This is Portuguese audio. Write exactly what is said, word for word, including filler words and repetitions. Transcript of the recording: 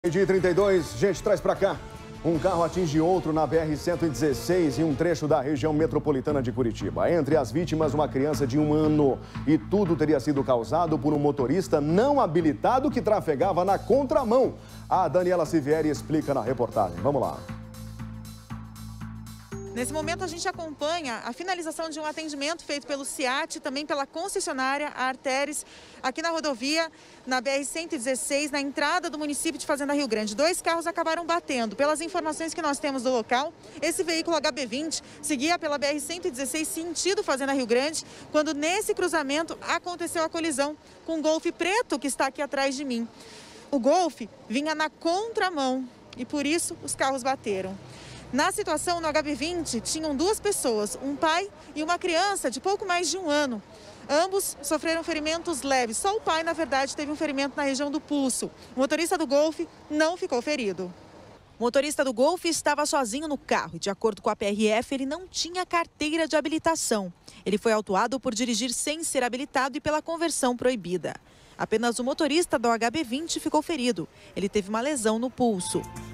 Dia trinta e dois, gente, traz pra cá. Um carro atinge outro na B R cento e dezesseis em um trecho da região metropolitana de Curitiba. Entre as vítimas, uma criança de um ano. E tudo teria sido causado por um motorista não habilitado que trafegava na contramão. A Daniela Sivieri explica na reportagem. Vamos lá. Nesse momento, a gente acompanha a finalização de um atendimento feito pelo SEAT, também pela concessionária a Arteres, aqui na rodovia, na B R cento e dezesseis, na entrada do município de Fazenda Rio Grande. Dois carros acabaram batendo. Pelas informações que nós temos do local, esse veículo H B vinte seguia pela B R cento e dezesseis sentido Fazenda Rio Grande, quando nesse cruzamento aconteceu a colisão com um Golf preto que está aqui atrás de mim. O Golf vinha na contramão e por isso os carros bateram. Na situação, no H B vinte, tinham duas pessoas, um pai e uma criança de pouco mais de um ano. Ambos sofreram ferimentos leves. Só o pai, na verdade, teve um ferimento na região do pulso. O motorista do Golf não ficou ferido. O motorista do Golf estava sozinho no carro e, de acordo com a P R F, ele não tinha carteira de habilitação. Ele foi autuado por dirigir sem ser habilitado e pela conversão proibida. Apenas o motorista do H B vinte ficou ferido. Ele teve uma lesão no pulso.